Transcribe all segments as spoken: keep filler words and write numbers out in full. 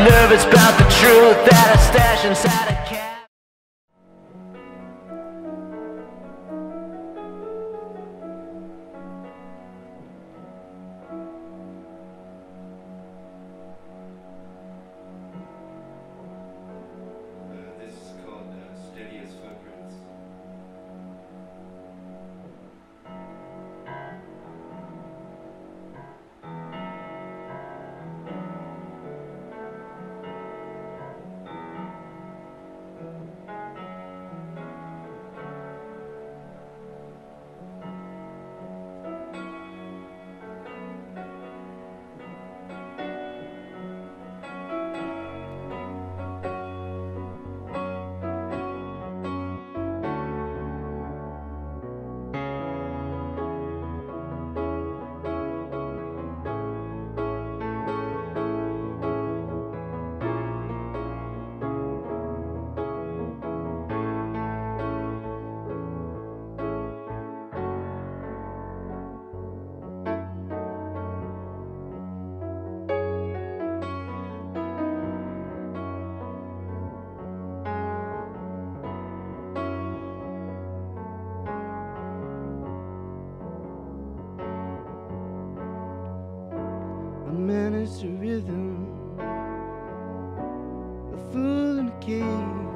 nervous about the truth that I stash inside a cab. Manage the rhythm, a fool in a cage,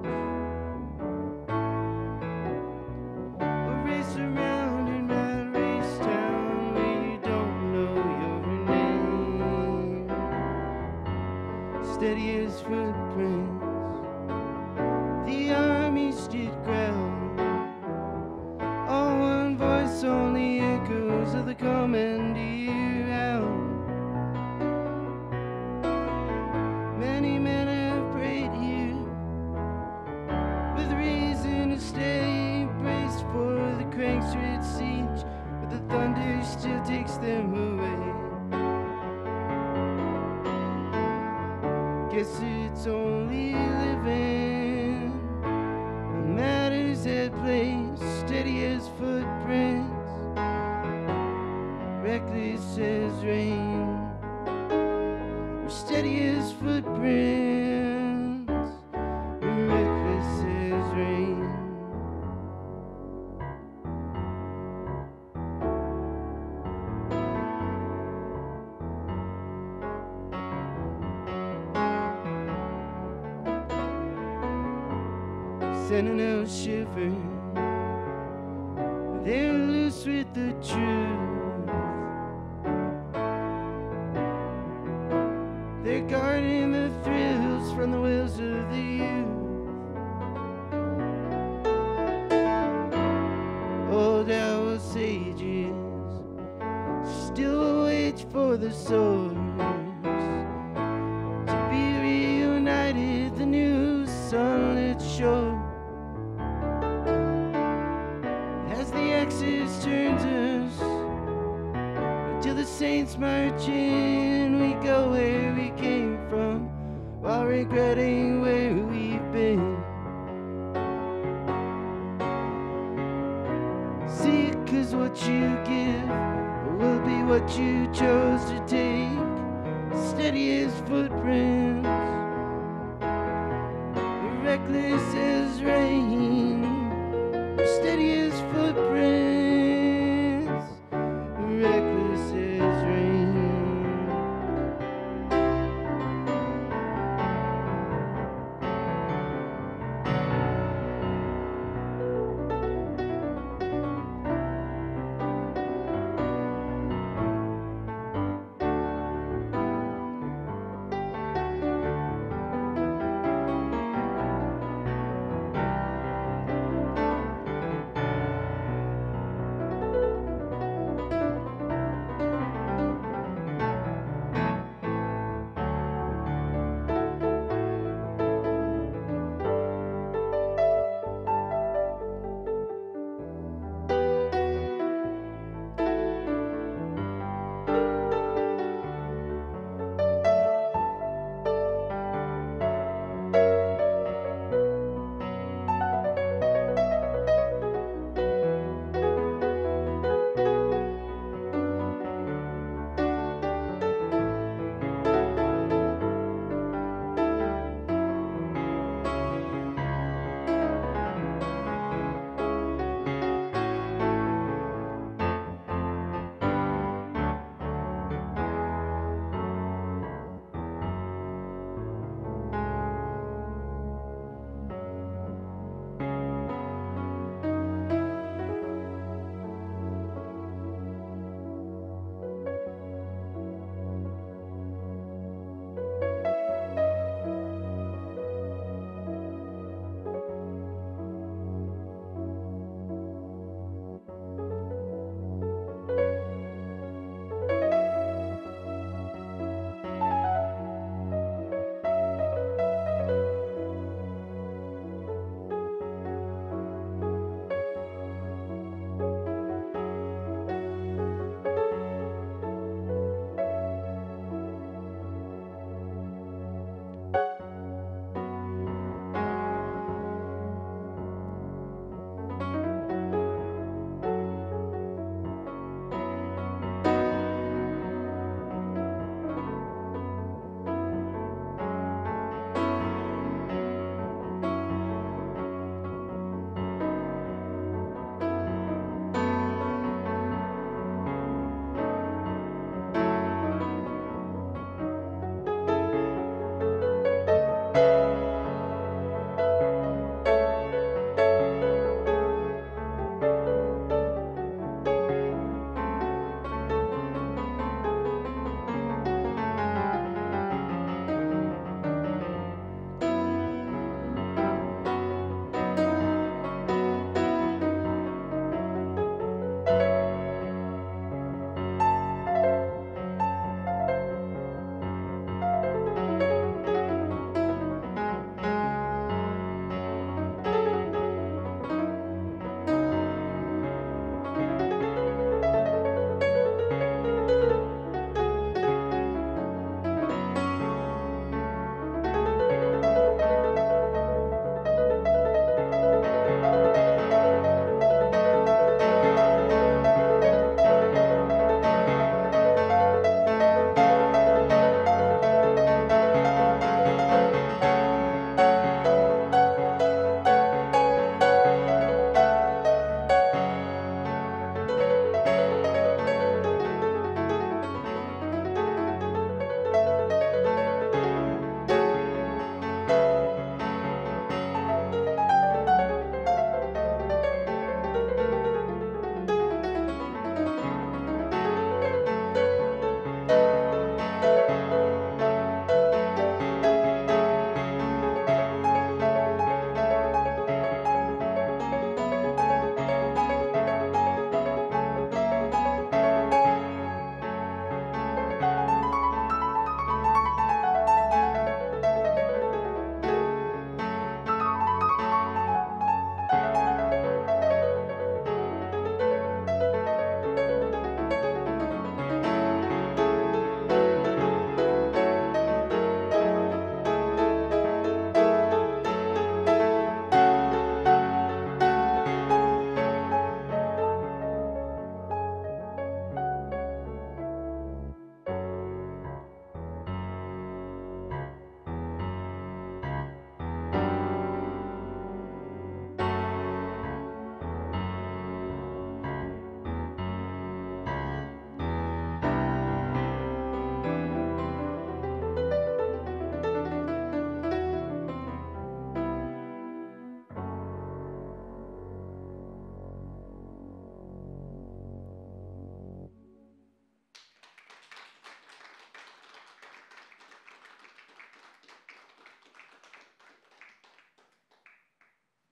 a race around in that race town where you don't know your name. Steady as footprints, the armies did growl, all one voice, only echoes of the commandeer out. Many men have prayed here with reason to stay braced for the crank's siege, but the thunder still takes them away. Guess it's only living that matters at play, steady as footprints, reckless as rain. Steady as footprints, reckless as rain. Sentinel shiver, they're loose with the truth. They're guarding the thrills from the wills of the youth. Old owl sages still wait for the swords to be reunited, the new sunlit shore. As the axis turns us until the saints march in, we go where we came from while regretting where we've been. See, 'cause what you give will be what you chose to take. Steady as footprints, reckless as rain. Steady as footprints, reckless as rain.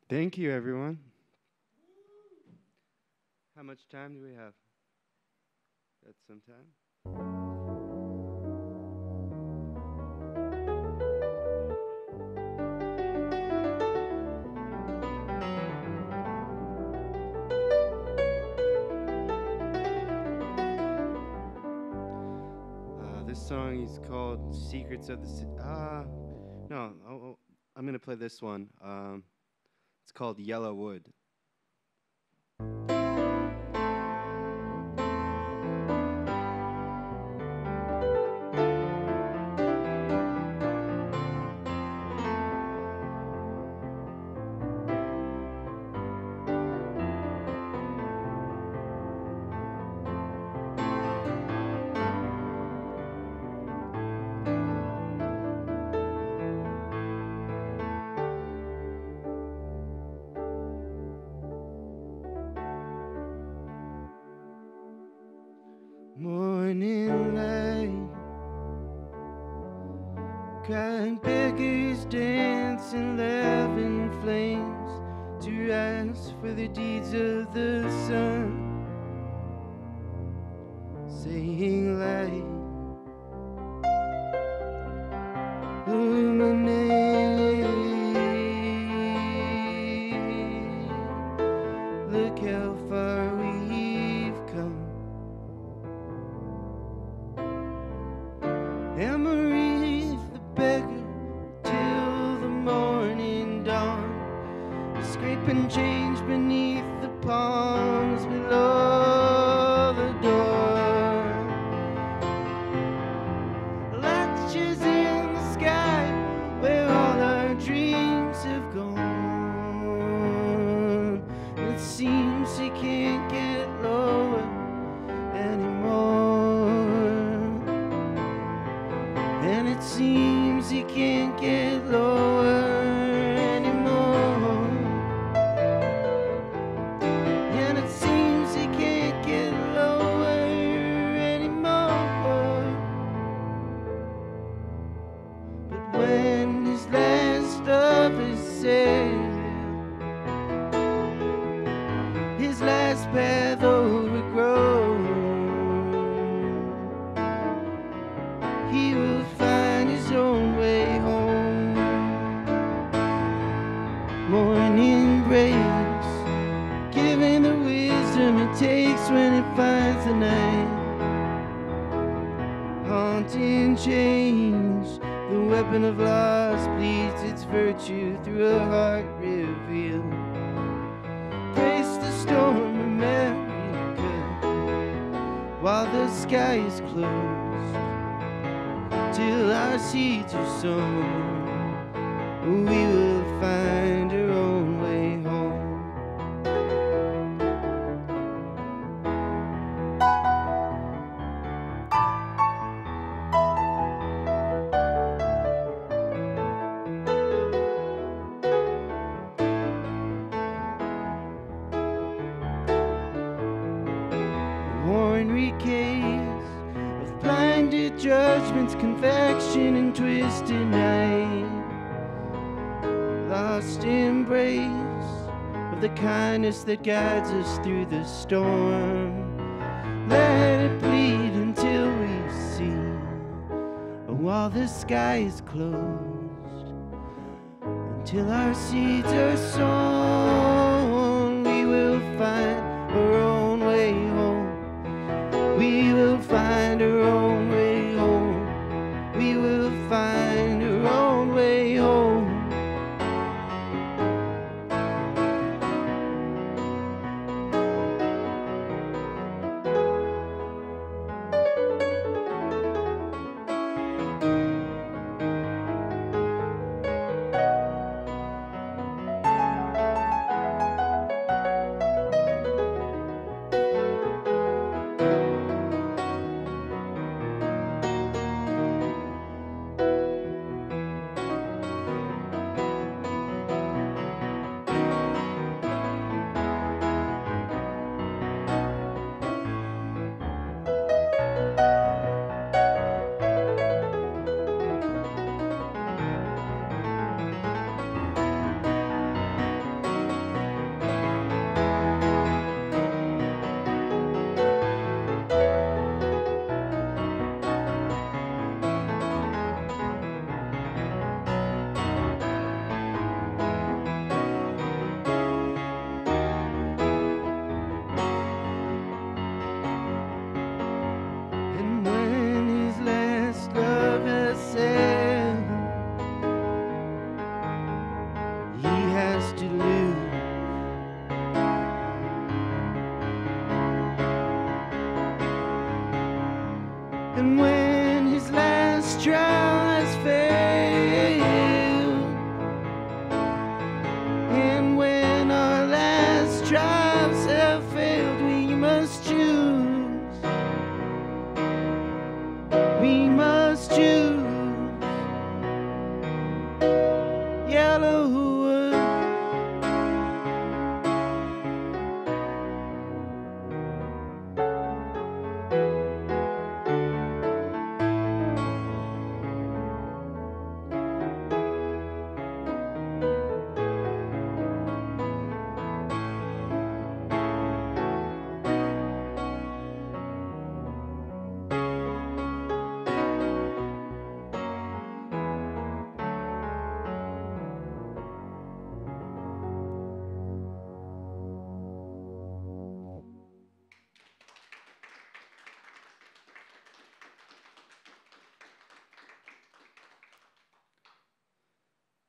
Thank you, everyone. How much time do we have? Got some time? Uh, this song is called Secrets of the City. Ah, uh, no, oh, oh, I'm going to play this one. Um, it's called Yellowood. Morning light, crying beggars dancing, laughing flames to rise for the deeds of the sun, saying light, illuminate, look how far we've come. Emery the beggar till the morning dawn, scraping change beneath the palms below the door. Latches in the sky where all our dreams have gone. It seems he can't get lower anymore. And it seems he can't get lower anymore. And it seems he can't get lower anymore. But when his last of is said, his last path overgrown, he will find his own way home. Morning breaks, giving the wisdom it takes when it finds the night. Haunting change, the weapon of loss bleeds its virtue through a heart revealed. Brace the storm, America, while the sky is closed. Till our seeds are sown, we will find our own way home. Worn recase of blinded judgments, confection and twisted night, lost embrace of the kindness that guides us through the storm. Let it bleed until we see, while the sky is closed. Until our seeds are sown, we will find our own way home. We will find our own way home. We will find our own way home.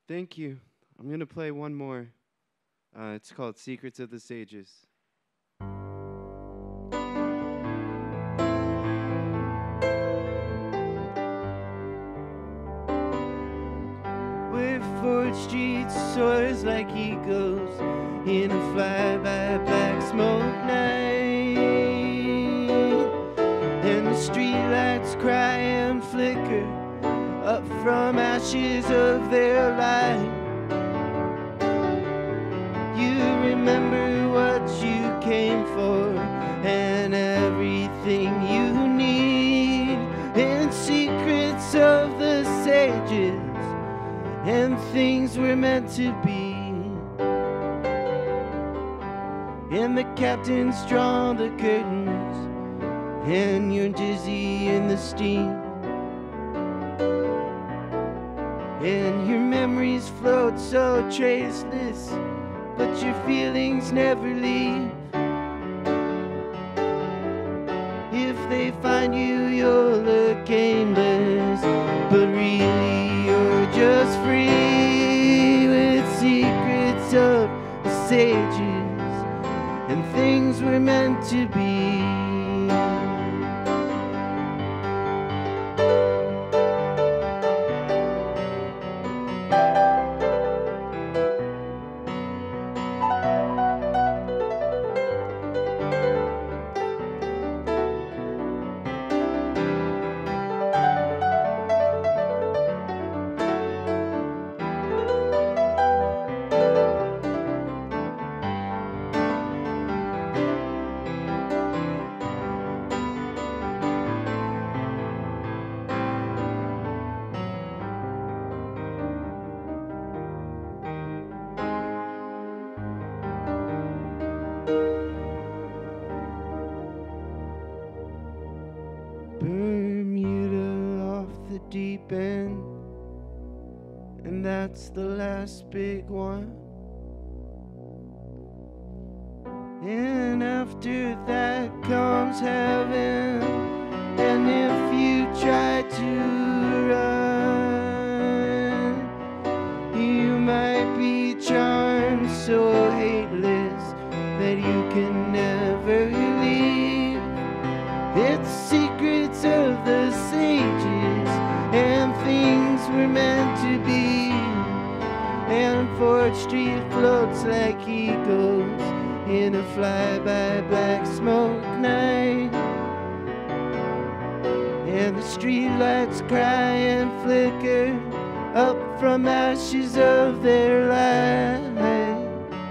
Thank you. I'm going to play one more. Uh, it's called Secrets of the Sages. Where Ford Street soars like eagles in a fly-by black smoke night, and the streetlights cry and flicker up from ashes of their light. You remember what you came for and everything you need, and secrets of the sages and things we're meant to be. And the captains draw the curtains and you're dizzy in the steam, and your memories float so traceless, but your feelings never leave. If they find you, you'll look aimless, but really you're just free, with secrets of the sages and things we're meant to be. Bermuda off the deep end, and that's the last big one. And after that comes heaven, and if you try to run, you might be charmed so hateless that you can never leave. It's secrets of the sages and things we're meant to be. And Ford Street floats like eagles in a fly-by black smoke night, and the streetlights cry and flicker up from ashes of their light.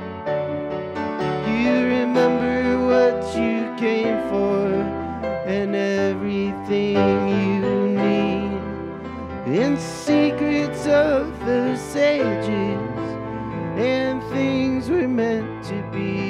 You remember what you came for and everything you need, in secrets of the sages and things we're meant to be.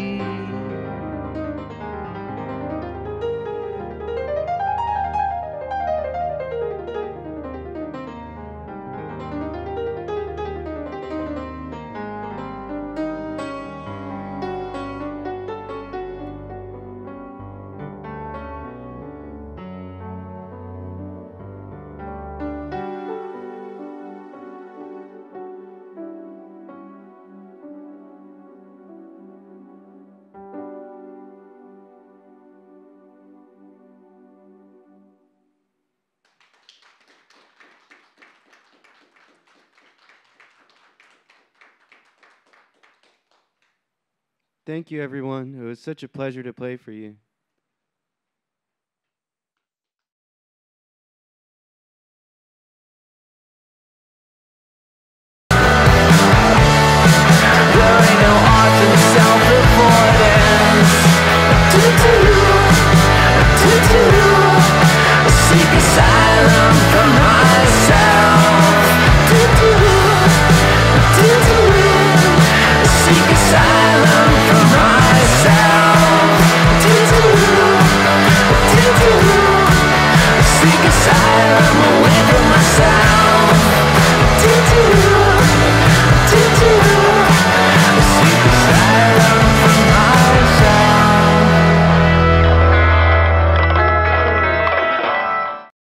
Thank you, everyone. It was such a pleasure to play for you.